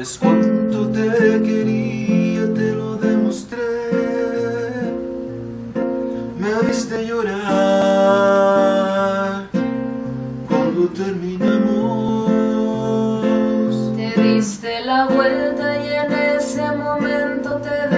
sabes cuánto te quería, te lo demostré. Me viste llorar cuando terminamos. Te diste la vuelta y en ese momento te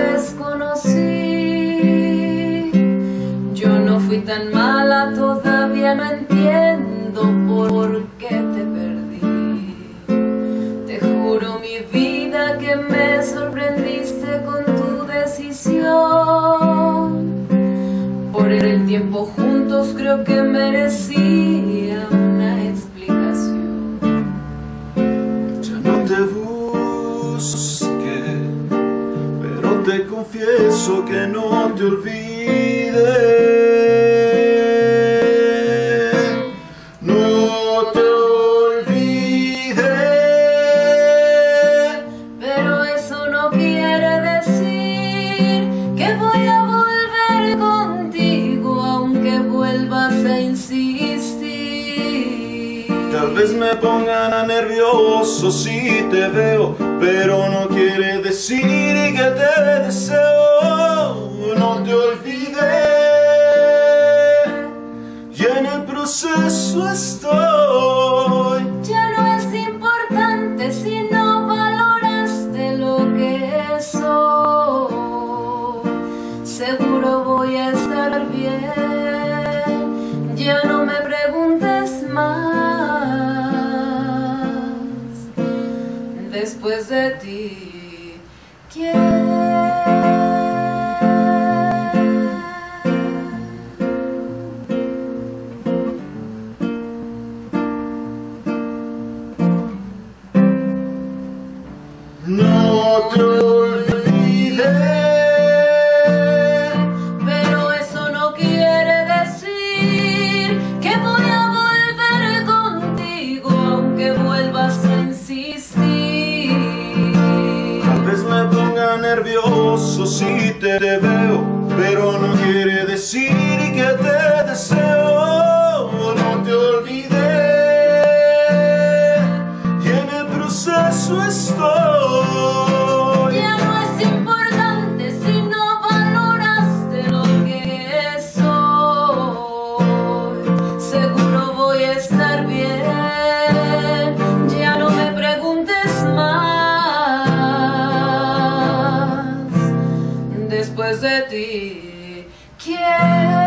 desconocí. Yo no fui tan mala, todavía no entiendo por qué te perdí. Te juro mi vida que me sorprendiste con tu decisión. Por el tiempo juntos creo que merecía una explicación. Ya no te busqué, pero te confieso que no te olvidé. No te olvidé. Pero eso no quiere decir que voy a volver contigo, aunque vuelvas a insistir. Tal vez me ponga nervioso si te veo, pero no quiere decir que te deseo. No te olvidé y en el proceso estoy. Ya no es importante si no valoraste lo que soy. Seguro voy a estar bien, ya no me preguntes más. Después de ti, ¿quién? No te olvidé. Pero eso no quiere decir que voy a volver contigo, aunque vuelvas a insistir. Tal vez me ponga nervioso si te veo, pero no quiere decir que te deseo. No te olvidé y en el proceso estoy. Ya no es importante si no valoraste lo que soy. Seguro voy a estar bien, ya no me preguntes más. Después de ti, ¿quién?